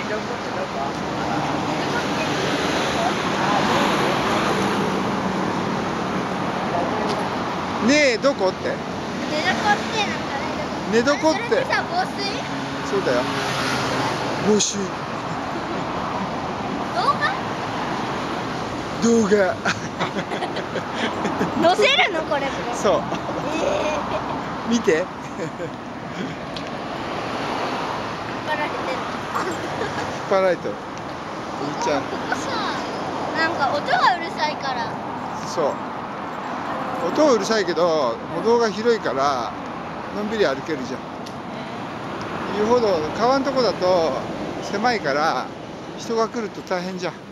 どこってどこ？ ねえ、どこって？寝床って。 それってさ、防水？ そうだよ。防水。動画。 載せるのこれ？ そう。見て。 引っ張られてる。 引っ張られてる。いいちゃん。 ここさ、なんか音がうるさいから。 そう。音はうるさいけど、歩道が広いから、のんびり歩けるじゃん。遊歩道、川のとこだと狭いから、人が来ると大変じゃん。